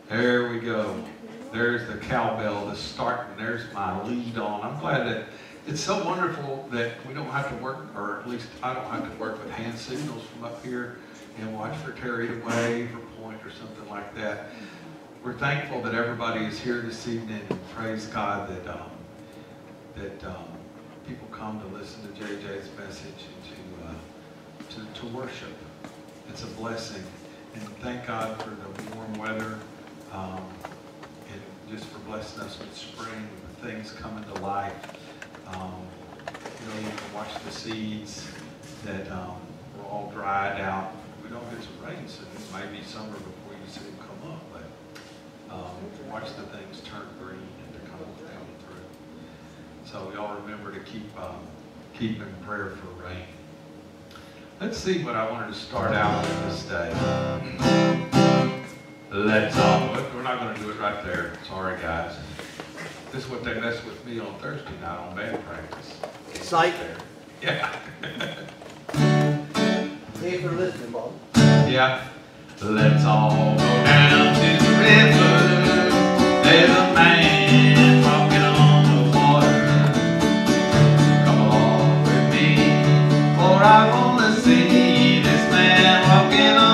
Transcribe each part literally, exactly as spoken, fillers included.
There we go. There's the cowbell that's starting. There's my lead on. I'm glad that it's so wonderful that we don't have to work, or at least I don't have to work with hand signals from up here and watch for Terry to wave or point or something like that. We're thankful that everybody is here this evening, and praise God that um, that um, people come to listen to J J's message and to, uh, to to worship. It's a blessing, and thank God for the warm weather. Um, and just for blessing us with spring, with things coming to life. Um, you know, you can watch the seeds that um, were all dried out. We don't get some rain soon. It may be summer before you see them come up, but um, watch the things turn green and to come, come through. So we all remember to keep um, keep in prayer for rain. Let's see what I wanted to start out with this day. Let's all, we're not going to do it right there. Sorry, guys. This is what they mess with me on Thursday night on band practice. Sight. Yeah. Thanks for listening, Bob. Yeah. Let's all go down to the river. There's a man walking on the water. Come along with me, for I want to see this man walking on.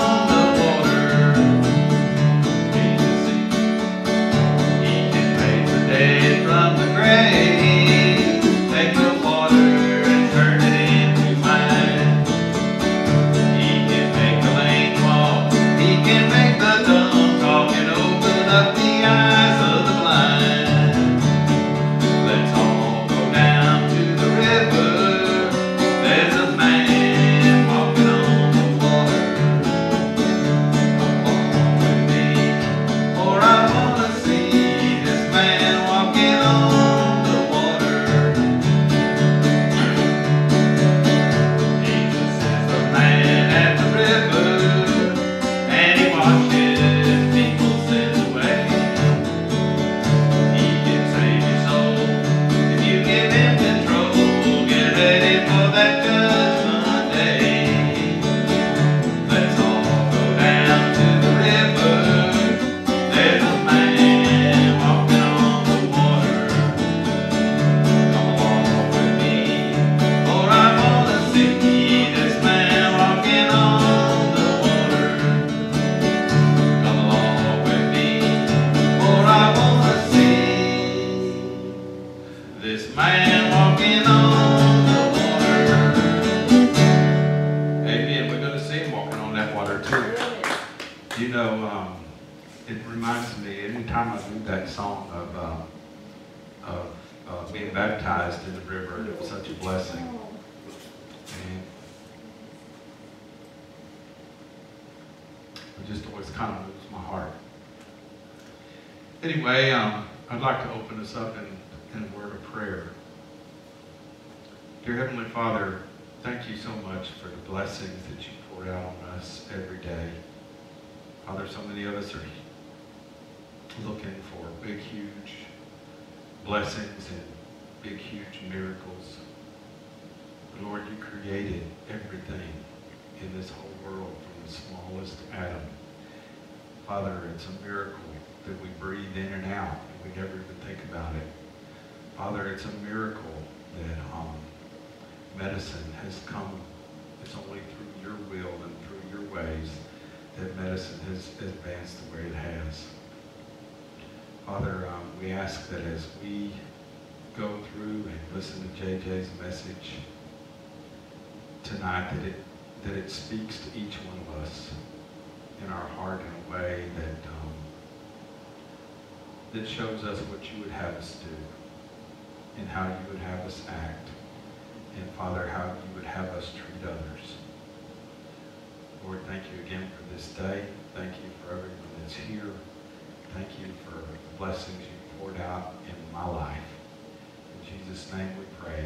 Anyway, um, I'd like to open us up in, in a word of prayer. Dear Heavenly Father, thank you so much for the blessings that you pour out on us every day. Father, so many of us are looking for big, huge blessings and big, huge miracles. But Lord, you created everything in this whole world from the smallest atom. Father, it's a miracle that we breathe in and out, and we never even think about it. Father, it's a miracle that um, medicine has come. It's only through your will and through your ways that medicine has advanced the way it has. Father, um, we ask that as we go through and listen to J J's message tonight, that it, that it speaks to each one of us in our heart in a way that um, that shows us what you would have us do and how you would have us act, and Father, how you would have us treat others. Lord, thank you again for this day. Thank you for everyone that's here. Thank you for the blessings you poured out in my life. In Jesus' name we pray.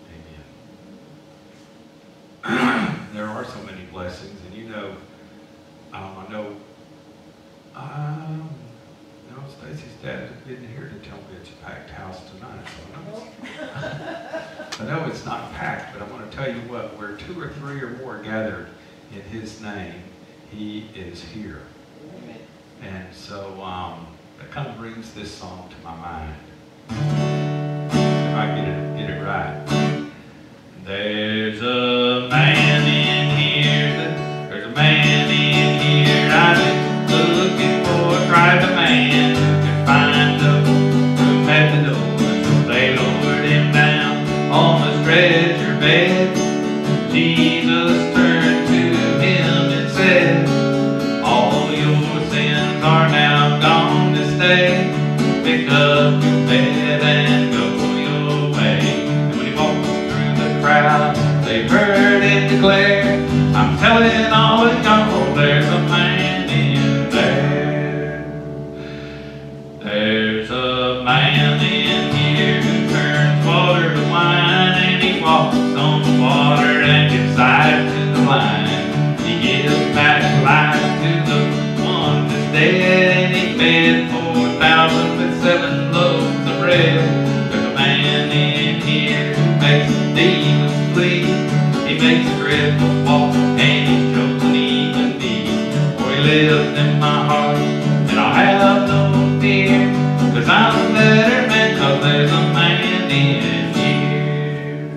Amen. There are so many blessings, and you know, um, I know, um, no, Stacy's dad isn't here to tell me it's a packed house tonight, so I know, it's, I know it's not packed, but I want to tell you what, where two or three or more gathered in his name, he is here. And so um, that kind of brings this song to my mind. If I get it, get it right. There's a man in here, that, there's a man in here, I've been looking for a private man who can find a room at the door. So they lowered him down on the stretcher bed. Jesus turned to him and said, all your sins are now gone this day. Pick up your bed and go your way. And when he walked through the crowd, they heard him declare, I'm telling all of y'all, there's a man in there. There's a man in here who turns water to wine, and he walks on the water and gives sight to the blind. He gives back life to the one that's dead, and he fed four thousand with seven loaves of bread. There's a man in here who makes demons flee. He makes the crippled walk, and he's chosen even me. For he lives in my heart, and I'll have no fear, 'cause I'm a better man, 'cause there's a man in here.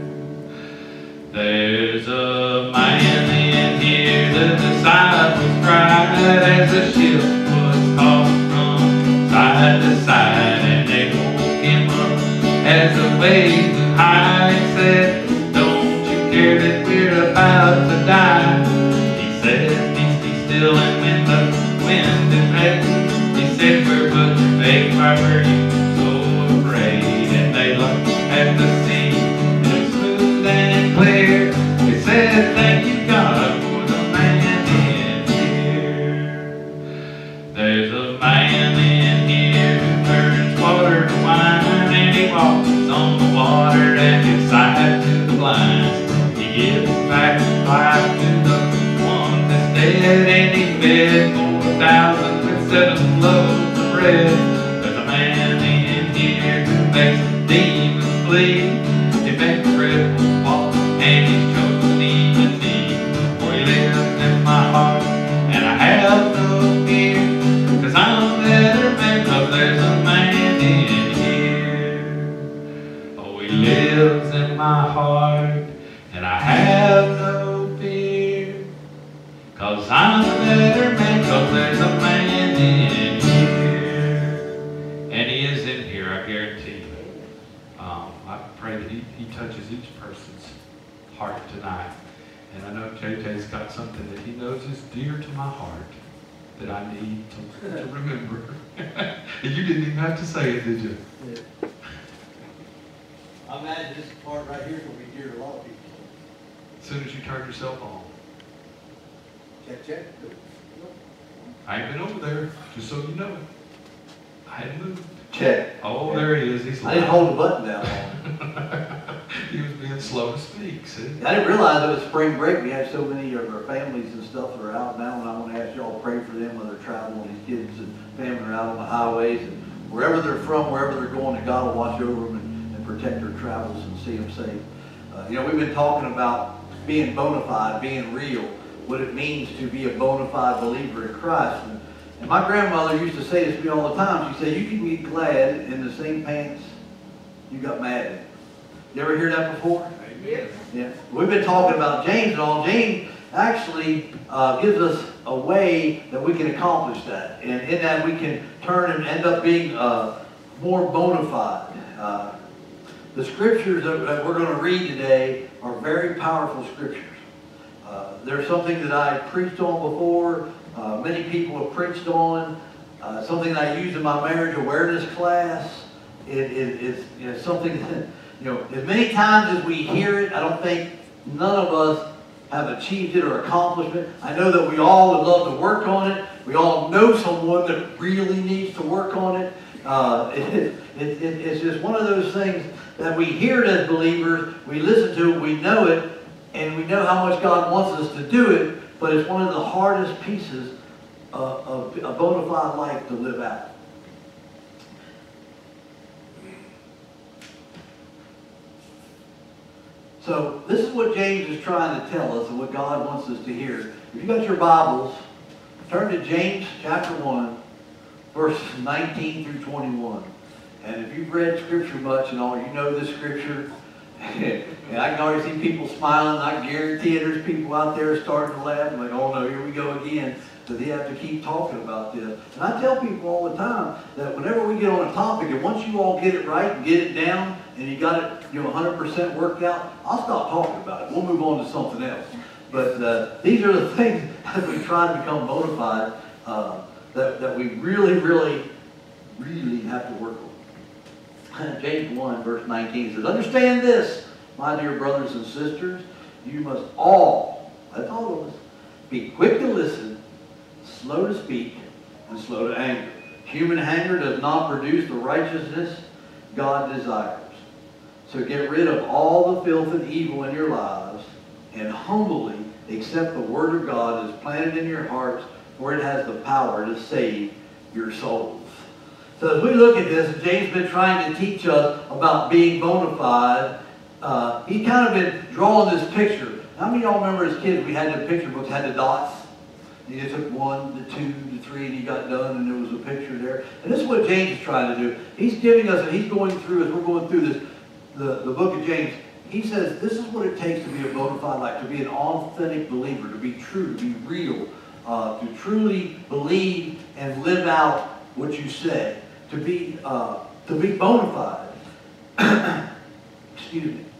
There's a man in here, the disciples cried as the ship was tossed from side to side, and they woke him up as the waves blew high and said, don't you care that we're about to die? He said, peace be still, and when the wind is ready, he said, we're but fake, why were you so afraid? And they looked at the sea, and it was smooth and clear. They said, thank you God for the man in here. There's a man in here who turns water to wine, and he walks on the water and gives sight to the blind. He gives back life to the one that's dead, and he fed four thousand with seven loaves of bread. There's a man in here who makes demons flee. He makes cripples walk, and he's chosen even me. For he lives in my heart, and I have no fear, 'cause I'm a better man, 'cause there's a man in here. Oh, he lives in my heart, and I have no fear, 'cause I'm a better man, 'cause there's a man in here. And he is in here, I guarantee you. Um, I pray that he, he touches each person's heart tonight. And I know J J's got something that he knows is dear to my heart that I need to, to remember. And you didn't even have to say it, did you? Yeah. I imagine this part right here is going to be dear to a lot of people. As soon as you turn yourself on. Check, check. I ain't been over there, just so you know it. I hadn't moved. Check. Oh, there he is. He's I didn't hold the button down. He was being slow to speak, see? I didn't realize it was spring break. We have so many of our families and stuff that are out now, and I want to ask y'all to pray for them when they're traveling. These kids and family are out on the highways, and wherever they're from, wherever they're going, that God will watch over them and, and protect their travels and see them safe. Uh, you know, we've been talking about being bona fide, being real, what it means to be a bona fide believer in Christ. And, and my grandmother used to say this to me all the time. She said, you can be glad in the same pants you got mad in. You ever hear that before? Yeah. Yeah. We've been talking about James and all. James actually uh, gives us a way that we can accomplish that. And in that we can turn and end up being uh, more bona fide. Uh, the scriptures that, that we're going to read today are very powerful scriptures. Uh, there's something that I preached on before. Uh, many people have preached on. Uh, something that I use in my marriage awareness class. It, it, it's you know, something that, you know, as many times as we hear it, I don't think none of us have achieved it or accomplished it. I know that we all would love to work on it. We all know someone that really needs to work on it. Uh, it, it, it it's just one of those things that we hear it as believers, we listen to it, we know it, and we know how much God wants us to do it, but it's one of the hardest pieces of, of a bona fide life to live out. So this is what James is trying to tell us and what God wants us to hear. If you got your Bibles, turn to James chapter one, verses nineteen through twenty-one. And if you've read Scripture much and all, you know this Scripture. And I can already see people smiling. I guarantee you there's people out there starting to laugh. I'm like, oh no, here we go again. So they have to keep talking about this. And I tell people all the time that whenever we get on a topic, and once you all get it right and get it down, and you got it, you know, one hundred percent worked out, I'll stop talking about it. We'll move on to something else. But uh, these are the things that we try to become bona fide, uh, that, that we really, really, really have to work on. James one, verse nineteen says, understand this, my dear brothers and sisters, you must all, that's all of us, be quick to listen, slow to speak, and slow to anger. Human anger does not produce the righteousness God desires. So get rid of all the filth and evil in your lives, and humbly accept the word of God that is planted in your hearts, for it has the power to save your souls. So as we look at this, James has been trying to teach us about being bona fide. Uh, he's kind of been drawing this picture. How many of y'all remember as kids we had the picture books, had the dots? You just took one, the two, the three, and you got done, and there was a picture there. And this is what James is trying to do. He's giving us, and he's going through, as we're going through this, the, the book of James, he says this is what it takes to be a bona fide life, to be an authentic believer, to be true, to be real, uh, to truly believe and live out what you say. To be, uh, to be bona fide. Excuse me.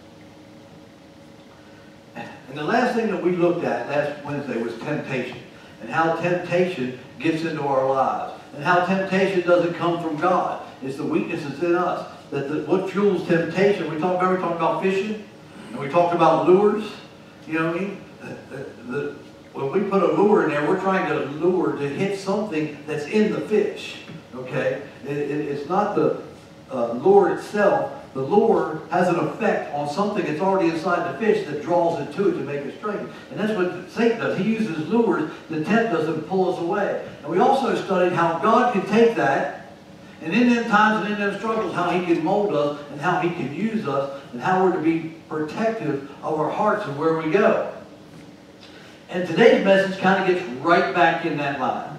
And the last thing that we looked at last Wednesday was temptation. And how temptation gets into our lives. And how temptation doesn't come from God. It's the weaknesses in us. That the, what fuels temptation. We talked about, we talked about fishing. And we talked about lures. You know what I mean? The, the, the, when we put a lure in there, we're trying to lure to hit something that's in the fish. Okay? It, it, it's not the uh, lure itself. The lure has an effect on something that's already inside the fish that draws it to it to make it straight. And that's what Satan does. He uses lures to tempt us and pull us away. And we also studied how God can take that, and in them times and in them struggles, how he can mold us and how he can use us and how we're to be protective of our hearts and where we go. And today's message kind of gets right back in that line.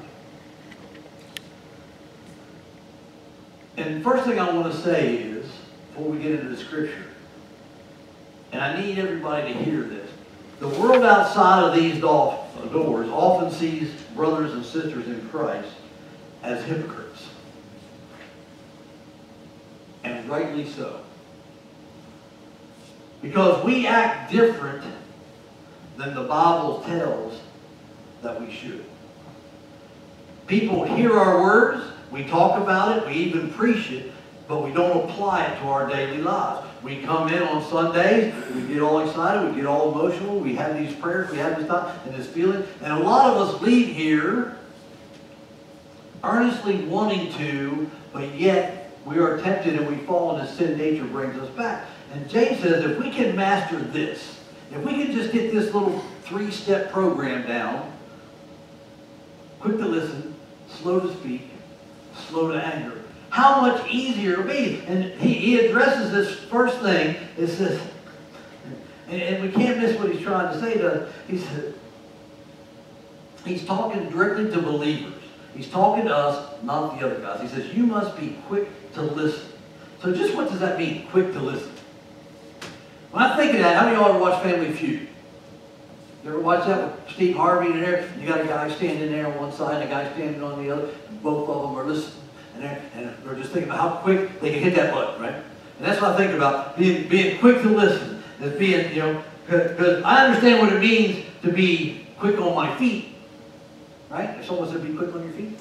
And the first thing I want to say is, before we get into the scripture, and I need everybody to hear this, the world outside of these doors often sees brothers and sisters in Christ as hypocrites. And rightly so. Because we act different than the Bible tells that we should. People hear our words, we talk about it, we even preach it, but we don't apply it to our daily lives. We come in on Sundays, we get all excited, we get all emotional, we have these prayers, we have this time and this feeling, and a lot of us leave here earnestly wanting to, but yet we are tempted and we fall into sin. Nature brings us back. And James says if we can master this, if we can just get this little three-step program down, quick to listen, slow to speak, slow to anger, how much easier it'll be. And he, he addresses this first thing. It says, and, and we can't miss what he's trying to say to us. He said, he's talking directly to believers. He's talking to us, not the other guys. He says, you must be quick to listen. So just what does that mean, quick to listen? When I think of that, how many of y'all ever watch Family Feud? You ever watch that with Steve Harvey in there? You got a guy standing there on one side and a guy standing on the other. And both of them are listening. And they're, and they're just thinking about how quick they can hit that button, right? And that's what I think about, being, being quick to listen. As being, you know, because I understand what it means to be quick on my feet. Right? If someone said be quick on your feet,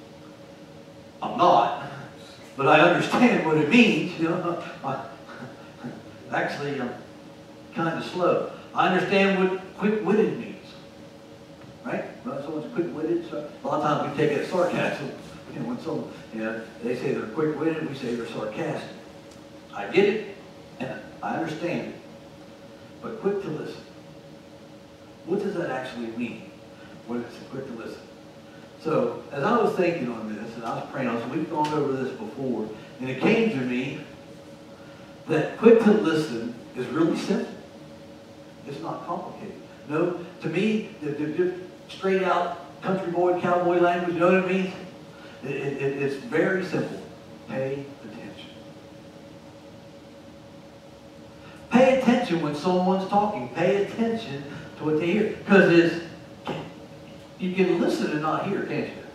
I'm not. But I understand what it means. You know, I, actually, I'm kind of slow. I understand what quick-witted means. Right? When someone's quick-witted, so a lot of times we take it as sarcasm. You know, when someone, you know, they say they're quick-witted, we say they're sarcastic. I get it, and I understand it. But quick to listen. What does that actually mean? When it's quick to listen. So, as I was thinking on this, and I was praying on this, we've gone over this before, and it came to me that quick to listen is really simple. It's not complicated. No, to me, the, the, the straight out country boy, cowboy language, you know what it means? It, it, it's very simple. Pay attention. Pay attention when someone's talking. Pay attention to what they hear. Because it's, you can listen and not hear, can't you?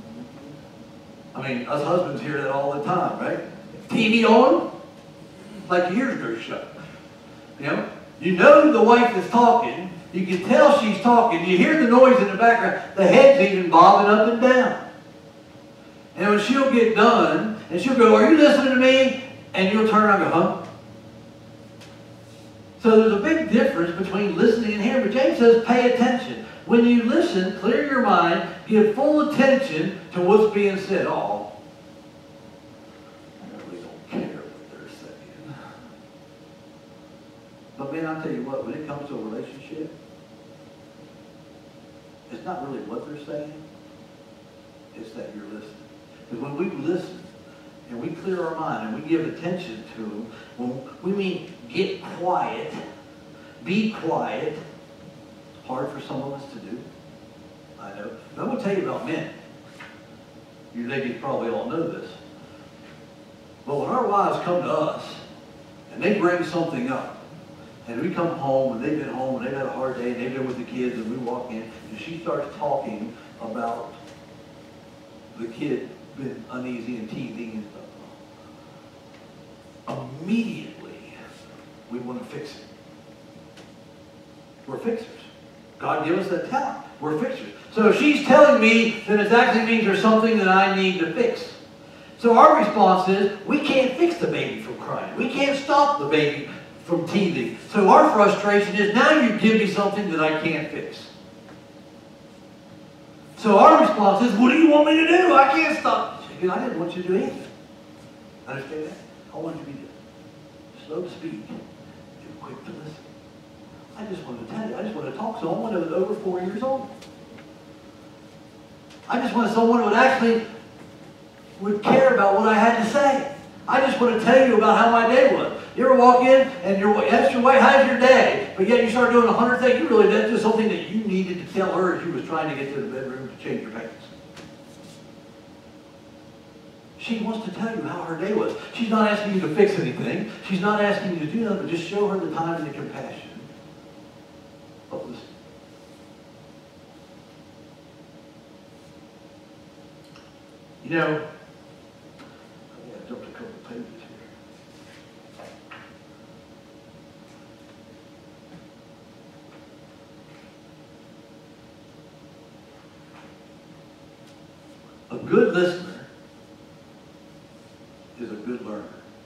I mean, us husbands hear that all the time, right? T V on, like your ears go shut. You know? You know the wife is talking. You can tell she's talking. You hear the noise in the background. The head's even bobbing up and down. And when she'll get done, and she'll go, "Are you listening to me?" And you'll turn around and go, "Huh?" So there's a big difference between listening and hearing. But James says, pay attention. When you listen, clear your mind, give full attention to what's being said. Oh, I really don't care what they're saying. But man, I'll tell you what, when it comes to a relationship, it's not really what they're saying, it's that you're listening. Because when we listen, and we clear our mind, and we give attention to them, when we mean get quiet, be quiet, hard for some of us to do. I know. But I'm going to tell you about men. You ladies probably all know this. But when our wives come to us, and they bring something up, and we come home, and they've been home, and they've had a hard day, and they've been with the kids, and we walk in, and she starts talking about the kid being uneasy and teething and stuff. Immediately, we want to fix it. We're fixers. God gave us that talent. We're fixers. So if she's telling me, then it actually means there's something that I need to fix. So our response is, we can't fix the baby from crying. We can't stop the baby from teething. So our frustration is, now you give me something that I can't fix. So our response is, what do you want me to do? I can't stop. I didn't want you to do anything. Understand that? I want you to be slow to speak and quick to listen. I just wanted to tell you, I just wanted to talk to someone that was over four years old. I just wanted someone who would actually would care about what I had to say. I just want to tell you about how my day was. You ever walk in and you're, that's your way, how's your day? But yet you start doing a hundred things. You really, that's just something that you needed to tell her as you was trying to get to the bedroom to change your pants. She wants to tell you how her day was. She's not asking you to fix anything. She's not asking you to do nothing, but just show her the time and the compassion. But listen. You know, I jumped a couple of pages here. A good listener is a good learner.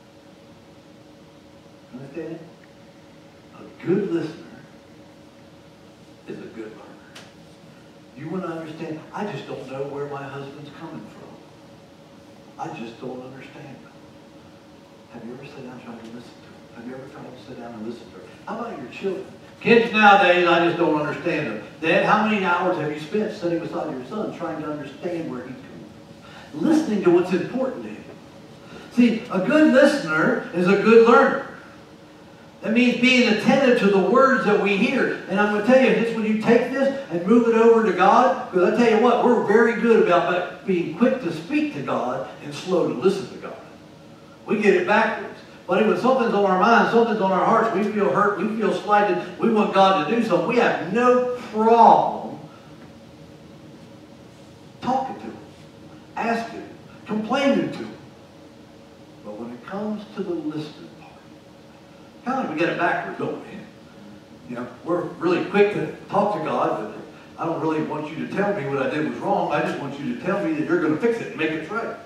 Understand? A good listener is a good learner. You want to understand? I just don't know where my husband's coming from. I just don't understand them. Have you ever sat down and tried to listen to them? Have you ever tried to sit down and listen to them? How about your children? Kids nowadays, I just don't understand them. Dad, how many hours have you spent sitting beside your son trying to understand where he's coming from? Listening to what's important to him. See, a good listener is a good learner. That means being attentive to the words that we hear. And I'm going to tell you, it's when you take this and move it over to God, because I tell you what, we're very good about being quick to speak to God and slow to listen to God. We get it backwards. But when something's on our mind, something's on our hearts, we feel hurt, we feel slighted, we want God to do something, we have no problem talking to Him, asking Him, complaining to Him. But when it comes to the listening part, kind of like we get it backwards, don't we? You know, we're really quick to talk to God, but I don't really want you to tell me what I did was wrong. I just want you to tell me that you're going to fix it and make it right.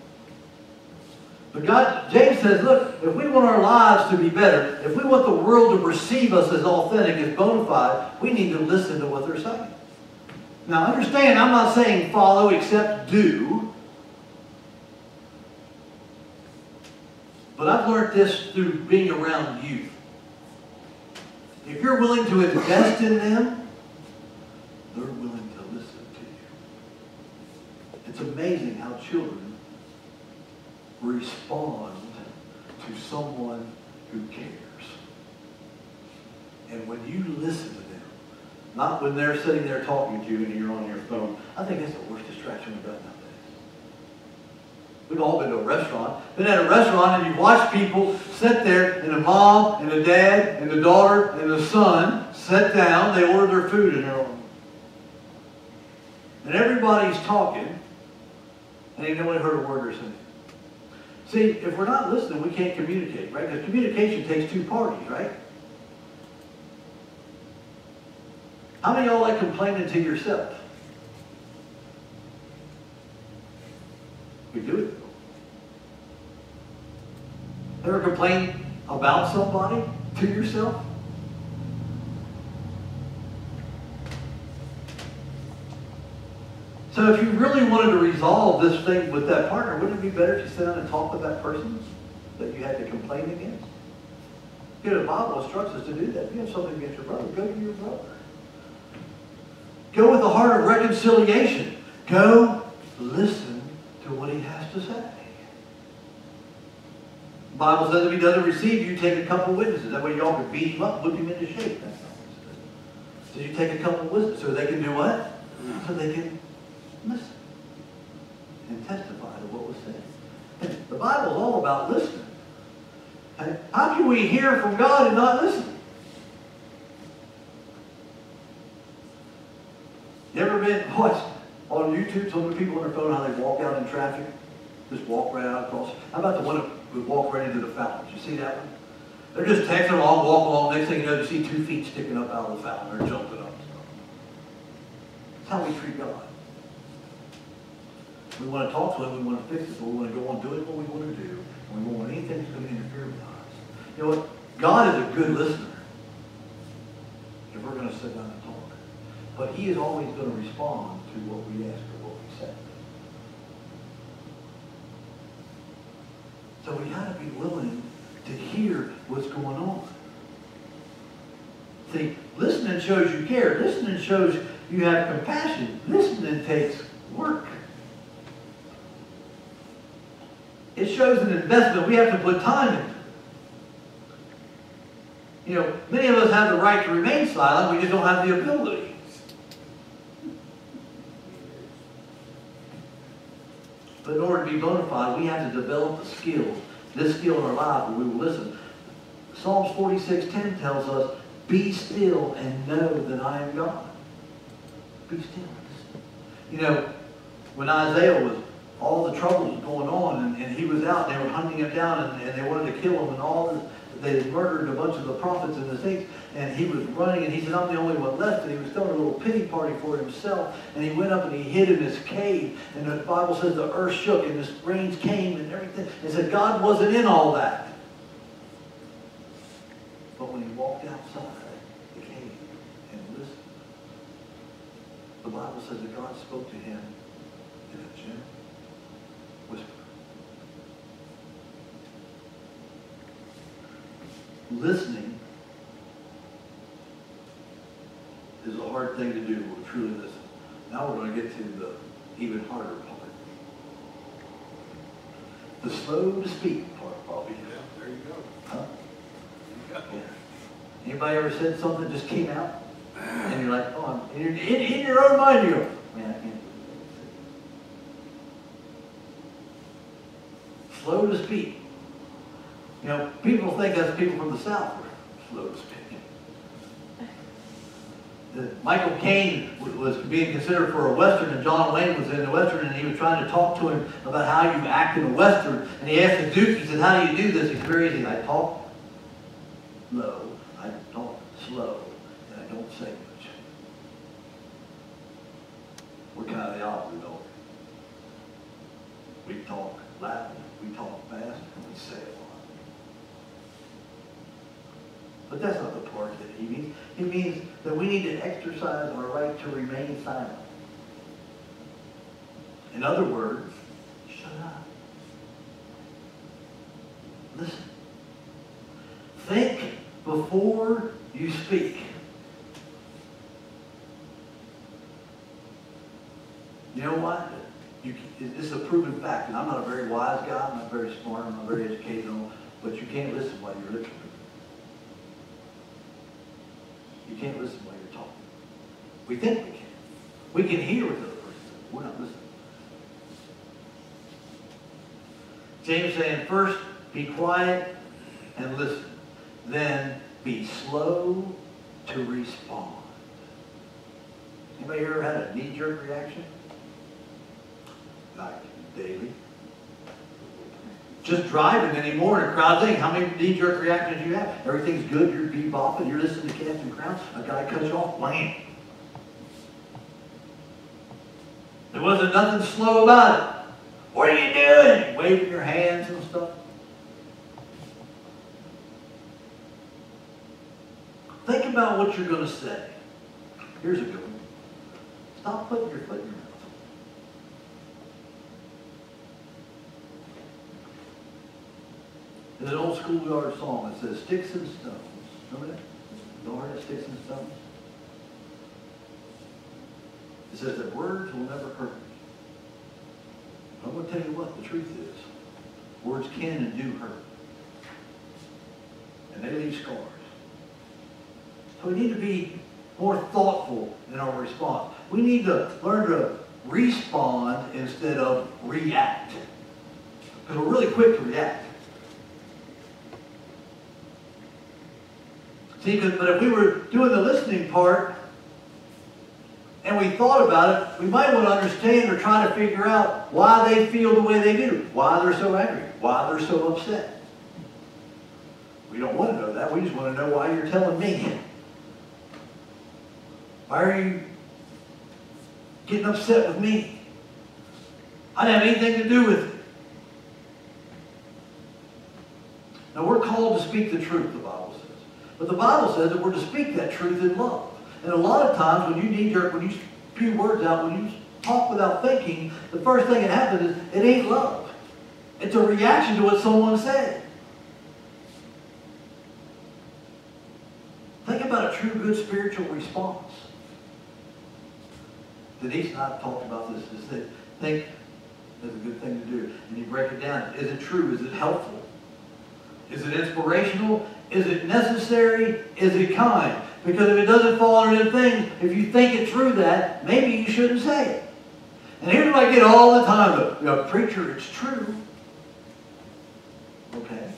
But God, James says, look, if we want our lives to be better, if we want the world to perceive us as authentic, as bona fide, we need to listen to what they're saying. Now understand, I'm not saying follow except do. But I've learned this through being around youth. If you're willing to invest in them, they're willing to listen to you. It's amazing how children respond to someone who cares. And when you listen to them, not when they're sitting there talking to you and you're on your phone, I think that's the worst distraction we've got nowadays. We've all been to a restaurant. Been at a restaurant and you watch people sit there, and the mom and the dad and the daughter and the son sit down. They order their food and they're on. And everybody's talking, and they only heard a word or something. See, if we're not listening, we can't communicate, right? Because communication takes two parties, right? How many of y'all like complaining to yourself? We do it. Ever complain about somebody to yourself? So if you really wanted to resolve this thing with that partner, wouldn't it be better if you sit down and talk with that person that you had to complain against? You know, the Bible instructs us to do that. If you have something against your brother, go to your brother. Go with a heart of reconciliation. Go listen to what he has to say. The Bible says if he doesn't receive you, take a couple witnesses. That way y'all can beat him up, whip him into shape. That's not what it says. So you take a couple witnesses so they can do what? So they can listen and testify to what was said. And the Bible is all about listening. And how can we hear from God and not listen? You ever been watched on YouTube some of the people on their phone how they walk out in traffic? Just walk right out across. How about the one that would walk right into the fountain? Did you see that one? They're just texting along, walk along. Next thing you know, you see two feet sticking up out of the fountain. They're jumping up. That's how we treat God. We want to talk to him, we want to fix it, so we want to go on doing what we want to do, and we don't want anything that's going to interfere with us. You know what? God is a good listener if we're going to sit down and talk. But he is always going to respond to what we ask or what we say. So we got to be willing to hear what's going on. See, listening shows you care. Listening shows you have compassion. Listening takes work. It shows an investment. We have to put time in. You know, many of us have the right to remain silent. We just don't have the ability. But in order to be bona fide, we have to develop the skills. This skill in our life where we will listen. Psalms forty-six ten tells us, be still and know that I am God. Be still. You know, when Isaiah was, all the troubles was going on, and, and he was out, they were hunting him down, and, and they wanted to kill him, and all this, they had murdered a bunch of the prophets and the saints, and he was running, and he said, I'm the only one left, and he was throwing a little pity party for himself, and he went up and he hid in this cave, and the Bible says the earth shook, and the rains came, and everything, and said God wasn't in all that. But when he walked outside the cave and listened, the Bible says that God spoke to him in a gentle whisper. Listening is a hard thing to do when we truly listen. Now we're going to get to the even harder part. The slow to speak part, probably. Yeah, there you go. Huh? You got Yeah. Anybody ever said something that just came out? And you're like, oh, I'm, in, in, in your own mind, you go, man, I can't do that. Slow to speak. You know, people think that's people from the South who are slow to speak. The, Michael Caine was being considered for a Western, and John Wayne was in the Western, and he was trying to talk to him about how you act in a Western. And he asked the Duke, he said, how do you do this? It's very easy. I talk low, I talk slow, and I don't say much. We're kind of the opposite, don't we? We talk loud, we talk fast, and we say a lot. But that's not the part that he means. He means that we need to exercise our right to remain silent. In other words, shut up. Listen. Think before you speak. You know what? You, this is a proven fact, and I'm not a very wise guy, I'm not very smart, I'm not very educated, but you can't listen while you're listening. You can't listen while you're talking. We think we can. We can hear what the other person says. We're not listening. James saying, first, be quiet and listen. Then, be slow to respond. Anybody ever had a knee-jerk reaction? Like daily. Just driving anymore in a crowd thing. How many knee-jerk reactions do you have? Everything's good, you're bebopping, you're listening to Cast and Crown, a guy cuts you off, wham. There wasn't nothing slow about it. What are you doing? Waving your hands and stuff. Think about what you're going to say. Here's a good one. Stop putting your foot in your mouth. There's an old schoolyard song that says, sticks and stones. Remember that? You all heard that, sticks and stones? It says that words will never hurt me. I'm going to tell you what the truth is. Words can and do hurt. And they leave scars. So we need to be more thoughtful in our response. We need to learn to respond instead of react. Because we're really quick to react. See, but if we were doing the listening part, and we thought about it, we might want to understand or try to figure out why they feel the way they do, why they're so angry, why they're so upset. We don't want to know that. We just want to know why you're telling me. Why are you getting upset with me? I didn't have anything to do with it. Now, we're called to speak the truth, the Bible says. But the Bible says that we're to speak that truth in love. And a lot of times when you knee-jerk, when you spew words out, when you talk without thinking, the first thing that happens is it ain't love. It's a reaction to what someone said. Think about a true good spiritual response. Denise and I talked about this. Is that think is a good thing to do. And you break it down. Is it true? Is it helpful? Is it inspirational? Is it necessary? Is it kind? Because if it doesn't fall under them things, if you think it through that, maybe you shouldn't say it. And here's what I get all the time. The, you know, preacher, it's true. Okay.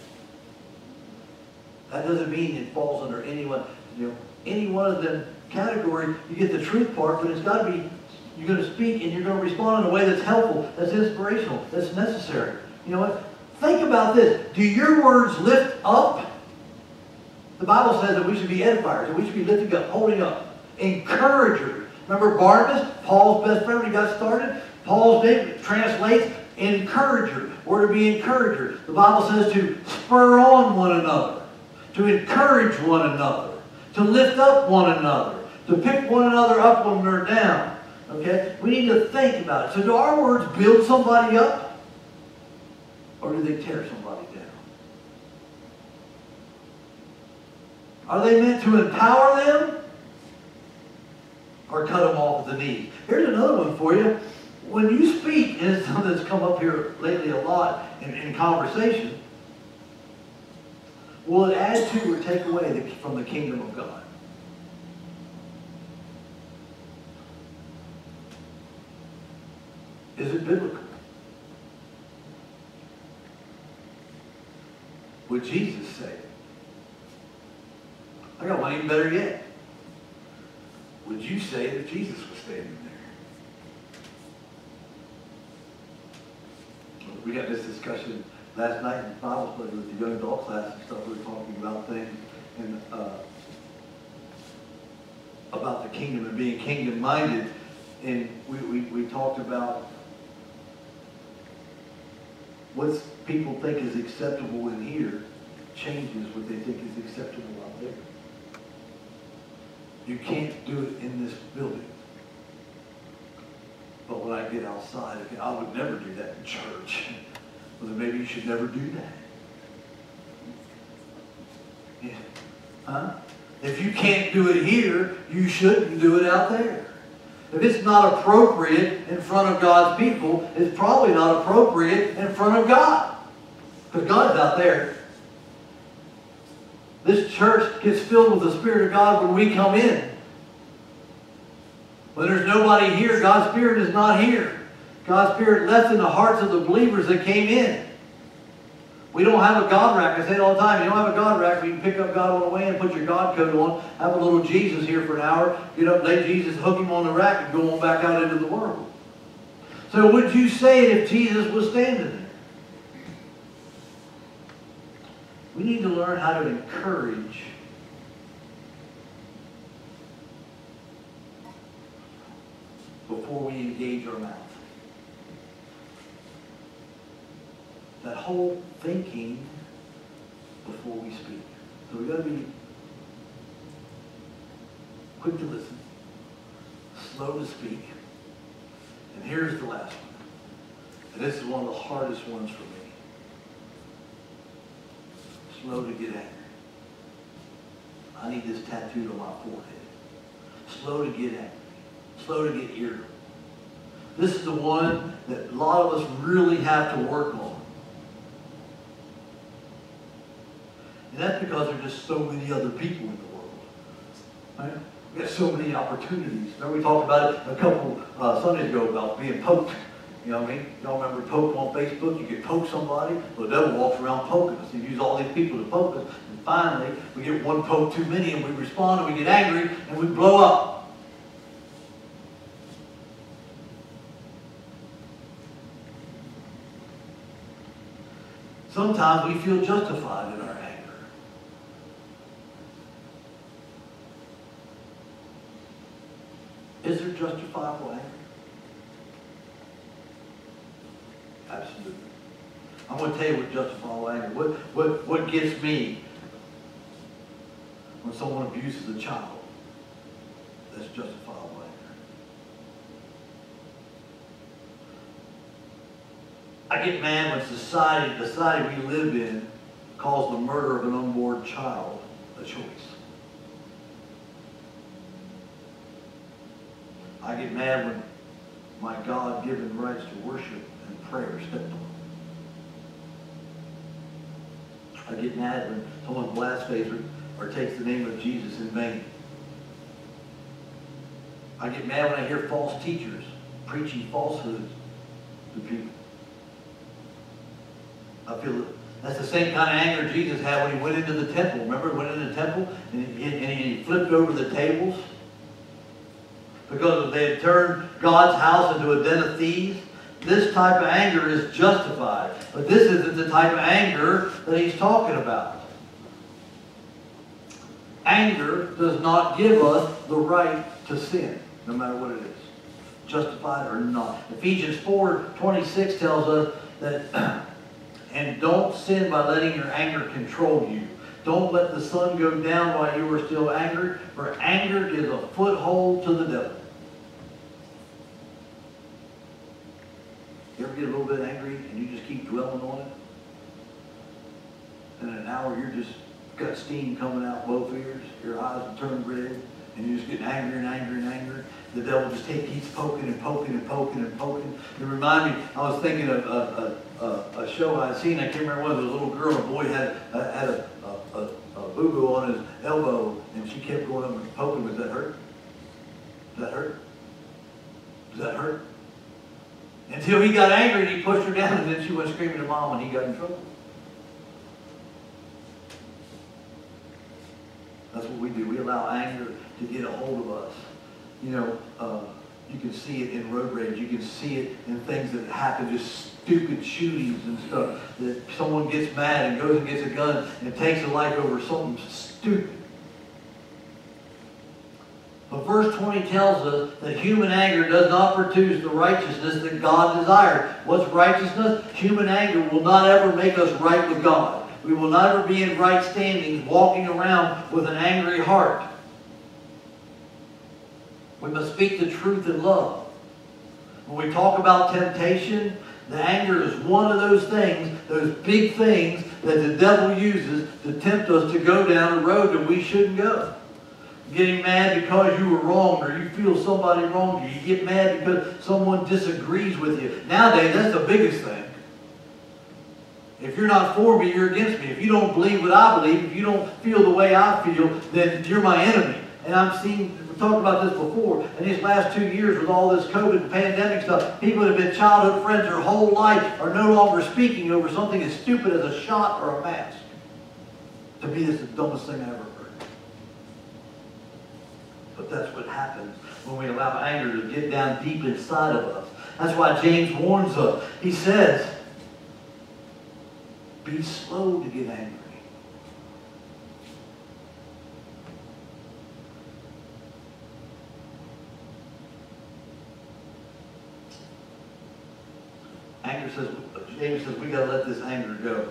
That doesn't mean it falls under anyone, you know, any one of them categories. You get the truth part, but it's got to be, you're going to speak and you're going to respond in a way that's helpful, that's inspirational, that's necessary. You know what? Think about this. Do your words lift up? The Bible says that we should be edifiers, that we should be lifting up, holding up, encouragers. Remember Barnabas, Paul's best friend when he got started? Paul's name translates encourager. We're to be encouragers. The Bible says to spur on one another, to encourage one another, to lift up one another, to pick one another up when they're down. Okay? We need to think about it. So do our words build somebody up? Or do they tear somebody down? Are they meant to empower them? Or cut them off at the knees? Here's another one for you. When you speak, and it's something that's come up here lately a lot in, in conversation, will it add to or take away the, from the kingdom of God? Is it biblical? Would Jesus say it? I got one even better yet. Would you say it if Jesus was standing there? We got this discussion last night in Bible study with the young adult class and stuff. We were talking about things and uh, about the kingdom and being kingdom-minded. And we, we, we talked about what people think is acceptable in here changes what they think is acceptable out there. You can't do it in this building. But when I get outside, I would never do that in church. Well, then maybe you should never do that. Yeah. Huh? If you can't do it here, you shouldn't do it out there. If it's not appropriate in front of God's people, it's probably not appropriate in front of God. Because God's out there. This church gets filled with the Spirit of God when we come in. When there's nobody here, God's Spirit is not here. God's Spirit left in the hearts of the believers that came in. We don't have a God rack. I say it all the time. You don't have a God rack where you can pick up God on the way and put your God coat on, have a little Jesus here for an hour, get up, lay Jesus, hook him on the rack, and go on back out into the world. So would you say it if Jesus was standing there? We need to learn how to encourage before we engage our mouth. That whole thinking before we speak. So we've got to be quick to listen, slow to speak. And here's the last one. And this is one of the hardest ones for me. Slow to get angry. I need this tattooed on my forehead. Slow to get angry. Slow to get irritable. This is the one that a lot of us really have to work on. And that's because there are just so many other people in the world. Right? We got so many opportunities. Remember we talked about it a couple uh, Sundays ago about being poked. You know what I mean? Y'all remember poke on Facebook? You could poke somebody. Well, the devil walks around poking us. He uses all these people to poke us. And finally, we get one poke too many and we respond and we get angry and we blow up. Sometimes we feel justified in our anger. Is there justifiable anger? Absolutely. I'm going to tell you what justifiable anger. What, what, what gets me when someone abuses a child? That's justifiable anger. I get mad when society, the society we live in, calls the murder of an unborn child a choice. I get mad when my God-given rights to worship and prayer are stepped on. I get mad when someone blasphemes or takes the name of Jesus in vain. I get mad when I hear false teachers preaching falsehoods to people. I feel that that's the same kind of anger Jesus had when he went into the temple. Remember, he went into the temple and he, and he flipped over the tables? Because they had turned God's house into a den of thieves. This type of anger is justified. But this isn't the type of anger that he's talking about. Anger does not give us the right to sin, no matter what it is, justified or not. Ephesians four twenty-six tells us that, and don't sin by letting your anger control you. Don't let the sun go down while you are still angry, for anger is a foothold to the devil. You ever get a little bit angry and you just keep dwelling on it? And in an hour you're just got steam coming out both ears, your eyes have turned red, and you're just getting angry and angry and angry. The devil just take, keeps poking and poking and poking and poking. It reminded me, I was thinking of a, a, a, a show I had seen. I can't remember whether it was a little girl or a boy had, uh, had a, a, a, a boo-boo on his elbow, and she kept going up and poking. Does that hurt? Does that hurt? Does that hurt? Until he got angry and he pushed her down, and then she went screaming to Mom and he got in trouble. That's what we do. We allow anger to get a hold of us. You know, uh, you can see it in road rage. You can see it in things that happen, just stupid shootings and stuff. That someone gets mad and goes and gets a gun and takes a life over something stupid. But verse twenty tells us that human anger does not produce the righteousness that God desired. What's righteousness? Human anger will not ever make us right with God. We will never be in right standings walking around with an angry heart. We must speak the truth in love. When we talk about temptation, the anger is one of those things, those big things that the devil uses to tempt us to go down a road that we shouldn't go. Getting mad because you were wronged or you feel somebody wronged you. You get mad because someone disagrees with you. Nowadays, that's the biggest thing. If you're not for me, you're against me. If you don't believe what I believe, if you don't feel the way I feel, then you're my enemy. And I've seen, we talked about this before, in these last two years with all this COVID and pandemic stuff, people that have been childhood friends their whole life are no longer speaking over something as stupid as a shot or a mask. To me, this is the dumbest thing I ever heard. But that's what happens when we allow anger to get down deep inside of us. That's why James warns us. He says, be slow to get angry. Anger says, James says, we got to let this anger go.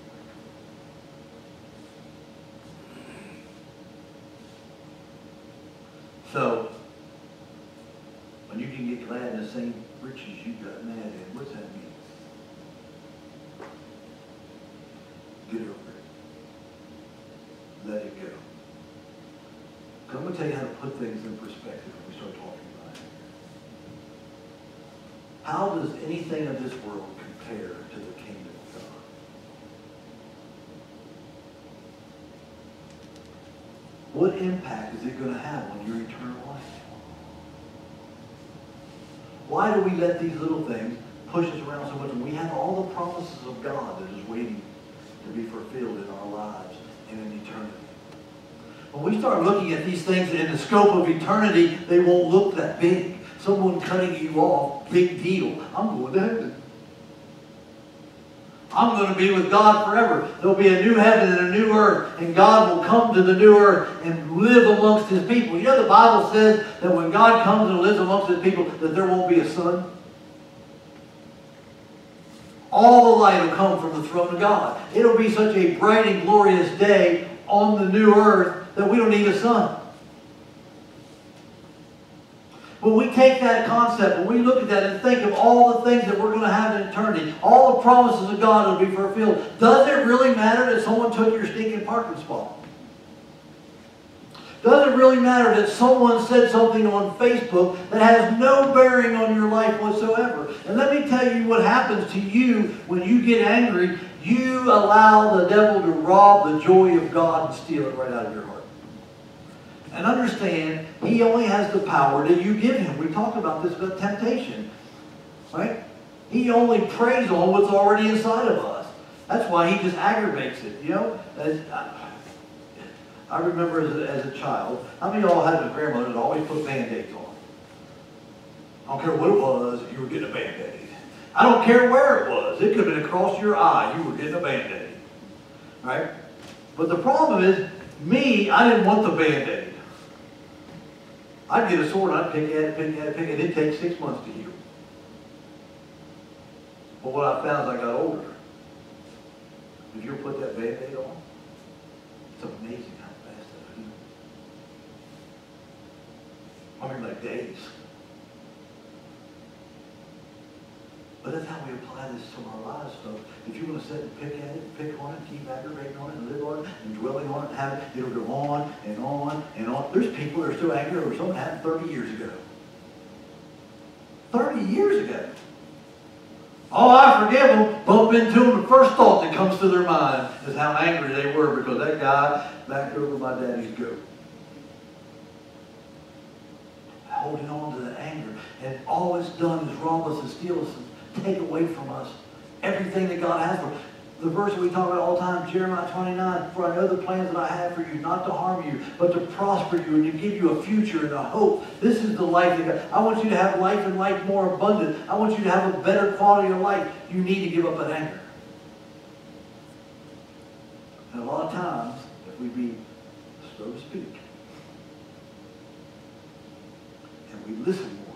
So, when you can get glad in the same riches you got mad in, what's that mean? Get over it. Let it go. Because I'm going to tell you how to put things in perspective when we start talking about it. How does anything of this world compare to the kingdom of God? What impact is it going to have on your eternal life? Why do we let these little things push us around so much when we have all the promises of God that is waiting to be fulfilled in our lives and in eternity? When we start looking at these things in the scope of eternity, they won't look that big. Someone cutting you off, big deal. I'm going to heaven. I'm going to be with God forever. There'll be a new heaven and a new earth, and God will come to the new earth and live amongst His people. You know the Bible says that when God comes and lives amongst His people, that there won't be a sun. All the light will come from the throne of God. It'll be such a bright and glorious day on the new earth that we don't need a sun. When we take that concept, when we look at that and think of all the things that we're going to have in eternity, all the promises of God that will be fulfilled, does it really matter that someone took your stinking parking spot? Does it really matter that someone said something on Facebook that has no bearing on your life whatsoever? And let me tell you what happens to you when you get angry. You allow the devil to rob the joy of God and steal it right out of your heart. And understand, he only has the power that you give him. We talked about this about temptation. Right? He only preys on what's already inside of us. That's why he just aggravates it. You know? As, I, I remember as a, as a child, how many of y'all had a grandmother that always put Band-Aids on? I don't care what it was, you were getting a Band-Aid. I don't care where it was. It could have been across your eye. You were getting a Band-Aid. Right? But the problem is, me, I didn't want the Band-Aid. I'd get a sword and I'd pick at it, pick at it, pick at it. It'd take six months to heal. But what I found as I got older, if you put that Band-Aid on, it's amazing how fast that heals. I mean, like days. But that's how we apply this to our lives, folks. If you want to sit and pick at it, pick on it, keep aggravating on it, and live on it, and dwelling on it, and have it, it'll go on and on and on. There's people that are still angry over something that happened thirty years ago. thirty years ago. Oh, I forgive them. Bump into them. The first thought that comes to their mind is how angry they were because that guy backed over my daddy's goat. Holding on to that anger. And all it's done is rob us and steal us and take away from us everything that God has for us. The verse that we talk about all the time, Jeremiah twenty-nine, for I know the plans that I have for you, not to harm you, but to prosper you and to give you a future and a hope. This is the life that God, I want you to have life and life more abundant. I want you to have a better quality of life. You need to give up that anger. And a lot of times, if we be slow to speak, and we listen more,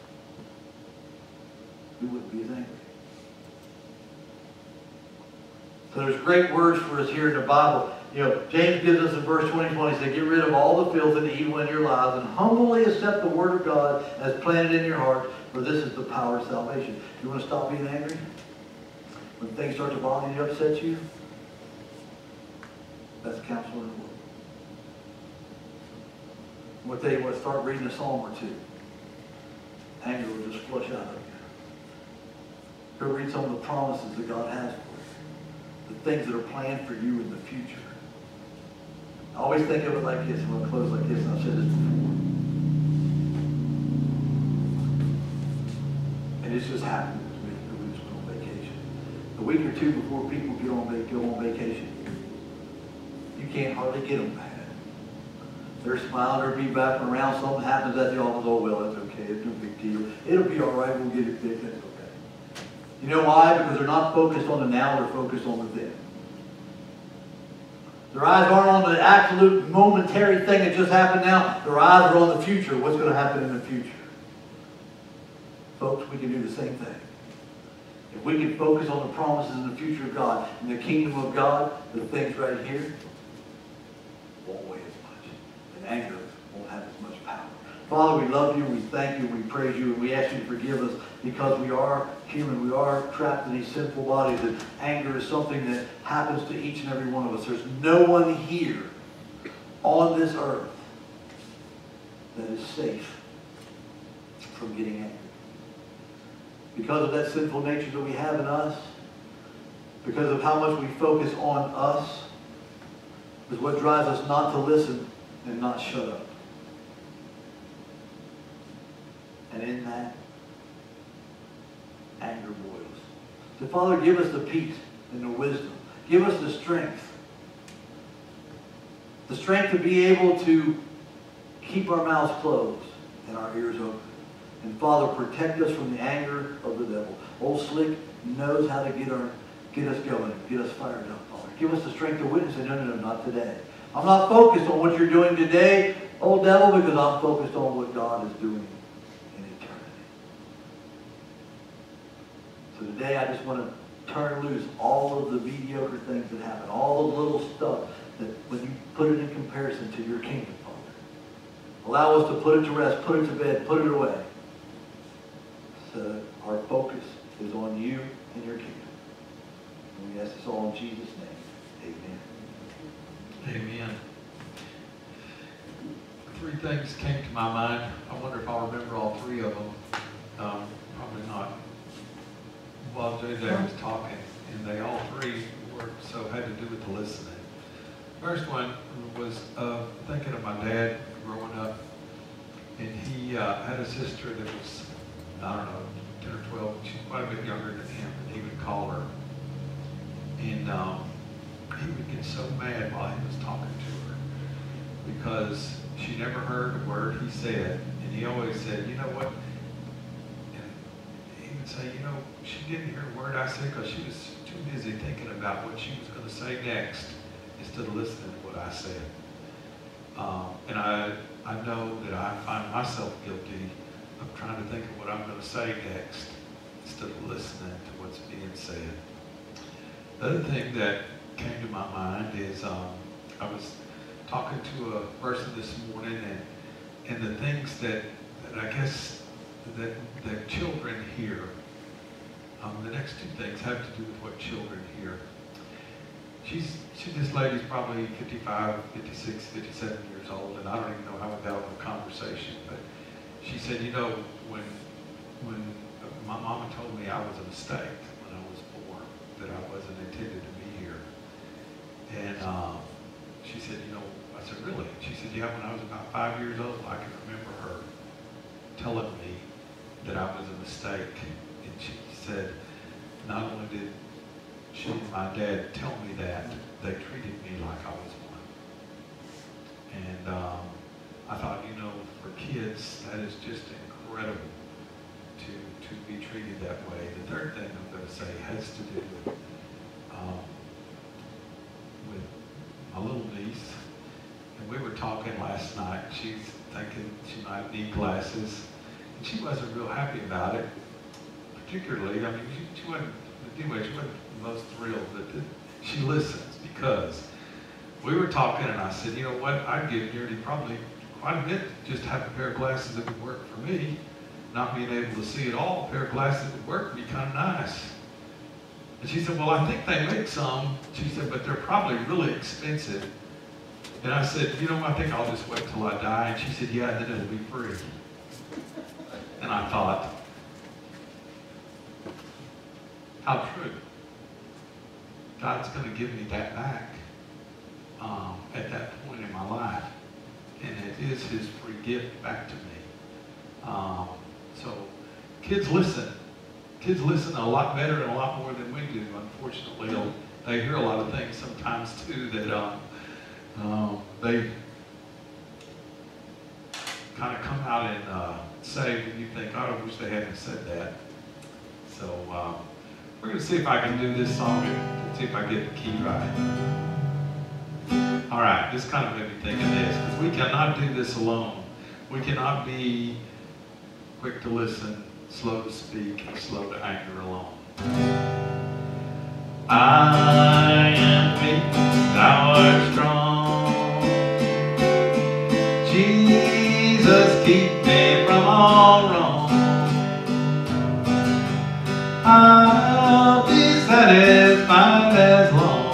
we wouldn't be as angry. So there's great words for us here in the Bible. You know, James gives us in verse twenty, twenty, he said, get rid of all the filth and the evil in your lives and humbly accept the word of God as planted in your heart, for this is the power of salvation. You want to stop being angry? When things start to bother you, upset you? That's counsel in the Word. I'm going to tell you what, start reading a psalm or two. Anger will just flush out of you. Go read some of the promises that God has for you. The things that are planned for you in the future. I always think of it like this. I'm going to close like this, and I've said this before. And this just happened this week. We just went on vacation. A week or two before people get on, go on vacation, you can't hardly get them mad. They're smiling, they're be back around, something happens at the office, oh well, it's okay, it's no big deal. It'll be all right, we'll get it fixed, it's okay. You know why? Because they're not focused on the now, they're focused on the then. Their eyes aren't on the absolute momentary thing that just happened now, their eyes are on the future, what's going to happen in the future. Folks, we can do the same thing. If we can focus on the promises in the future of God, in the kingdom of God, the things right here won't weigh as much. And anger won't have as much power. Father, we love you, we thank you, we praise you, and we ask you to forgive us because we are human. We are trapped in these sinful bodies, and anger is something that happens to each and every one of us. There's no one here on this earth that is safe from getting angry. Because of that sinful nature that we have in us, because of how much we focus on us, is what drives us not to listen and not shut up. And in that, anger boils. So Father, give us the peace and the wisdom. Give us the strength. The strength to be able to keep our mouths closed and our ears open. And Father, protect us from the anger of the devil. Old Slick knows how to get our, get us going, get us fired up, Father. Give us the strength to witness and no, no, no, not today. I'm not focused on what you're doing today, old devil, because I'm focused on what God is doing in eternity. So today I just want to turn loose all of the mediocre things that happen, all the little stuff that when you put it in comparison to your kingdom, Father. Allow us to put it to rest, put it to bed, put it away. So that our focus is on you and your kingdom. And we ask this all in Jesus' name. Amen. Amen. Three things came to my mind. I wonder if I'll remember all three of them. Um, probably not. While J J was talking, and they all three were so had to do with the listening. First one was uh, thinking of my dad growing up, and he uh, had a sister that was, I don't know, ten or twelve. She's quite a bit younger than him, and he would call her. And um, he would get so mad while he was talking to her because she never heard a word he said. And he always said, you know what? And he would say, you know, she didn't hear a word I said because she was too busy thinking about what she was going to say next instead of listening to what I said. Um, and I, I know that I find myself guilty of trying to think of what I'm going to say next instead of listening to what's being said. The other thing that came to my mind is um, I was talking to a person this morning, and and the things that, that I guess that that children hear. Um, the next two things have to do with what children hear. She's she this lady's probably fifty-five, fifty-six, fifty-seven years old, and I don't even know how we got on the conversation, but she said, you know, when when my mama told me I was a mistake when I was born, that I wasn't intended to be here. And um, she said, you know, I said, really? She said, yeah, when I was about five years old, I can remember her telling me that I was a mistake. And she said, not only did she and my dad tell me that, they treated me like I was one. And um, I thought, you know, for kids, that is just incredible to, to be treated that way. The third thing I'm going to say has to do with, um, with my little niece. And we were talking last night. She's thinking she might need glasses. And she wasn't real happy about it, particularly. I mean, she, she wasn't, anyway, she wasn't the most thrilled, but she listens because we were talking and I said, you know what, I'd give nearly probably quite a bit just to have a pair of glasses that would work for me. Not being able to see at all, a pair of glasses that would work would be kind of nice. And she said, well, I think they make some. She said, but they're probably really expensive. And I said, you know, I think I'll just wait till I die. And she said, yeah, then it'll be free. And I thought, how true. God's going to give me that back. um, at that point in my life. And it is his free gift back to me. Um, so kids listen. Kids listen a lot better and a lot more than we do. Unfortunately, they hear a lot of things sometimes too that um, um, they kind of come out and uh, say when you think, oh, I wish they hadn't said that. So um, we're going to see if I can do this song and see if I get the key right. All right, this kind of made me think of this, because we cannot do this alone. We cannot be quick to listen, slow to speak, and slow to anger alone. I am weak, thou art strong. Jesus, keep me from all wrong. I'll be satisfied as long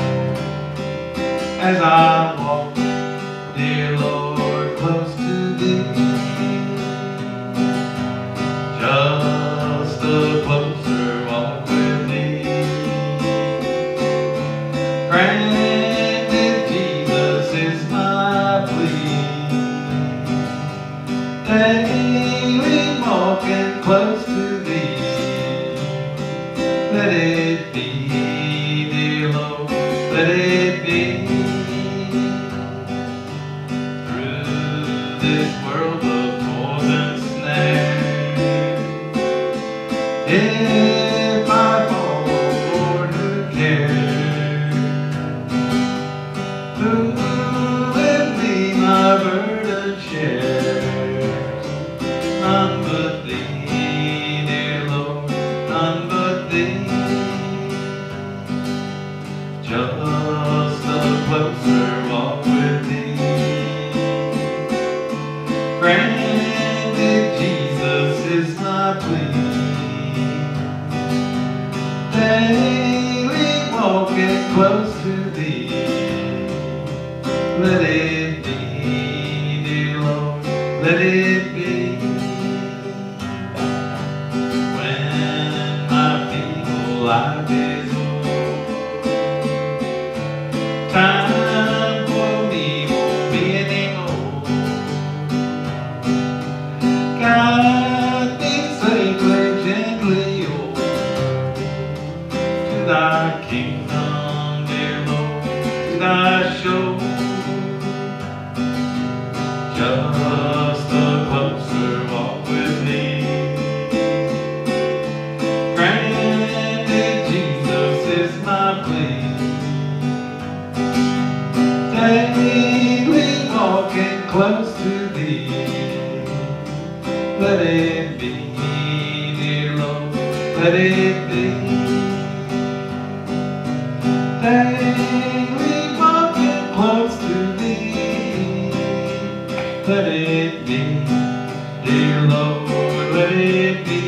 as I walk, dear Lord, close to thee. Just a closer walk with thee. Granted, Jesus is my plea. Daily walking close to thee. Let it be, dear Lord, let it be. Through this world of thorns and snares, if I fall, Lord, who cares? Who with me my burden shares? None but thee, dear Lord, none but thee. Just a closer walk with thee. Granted, Jesus is my plea. Daily walking close to thee. Let it be, dear Lord, let it be. When my feeble life is o'er, time for me won't be anymore. Guide me safely, gently, oh, to thy kingdom, dear Lord, to thy shore. Just a closer walk with thee. Granted, Jesus is my plea. Daily walking close to thee. Let it be, dear Lord, let it be. Daily walking close to thee. Let it be, dear Lord, let it be.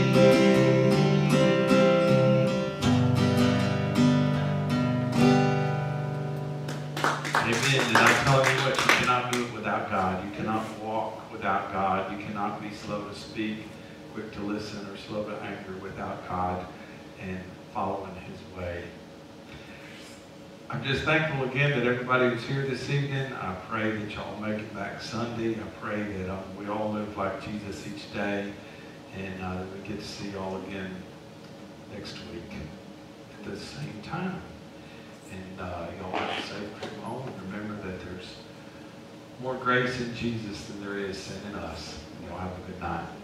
Amen. Did I tell you what? You cannot do it without God. You cannot walk without God. You cannot be slow to speak, quick to listen, or slow to anger without God and following his way. I'm just thankful again that everybody was here this evening. I pray that y'all make it back Sunday. I pray that um, we all live like Jesus each day, and uh, that we get to see y'all again next week at the same time. And uh, y'all have a safe trip home, and remember that there's more grace in Jesus than there is sin in us. Y'all have a good night.